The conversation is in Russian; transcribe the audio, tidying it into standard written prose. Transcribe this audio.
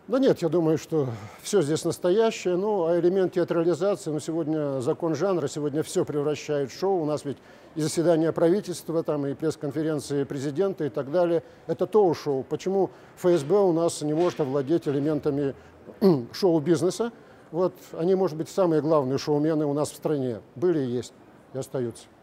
Да нет, я думаю, что все здесь настоящее, ну, а элемент театрализации, ну, сегодня закон жанра, сегодня все превращает в шоу, у нас ведь и заседания правительства, там, и пресс-конференции президента и так далее, это шоу. Почему ФСБ у нас не может овладеть элементами шоу-бизнеса? Вот они, может быть, самые главные шоумены у нас в стране, были и есть, и остаются.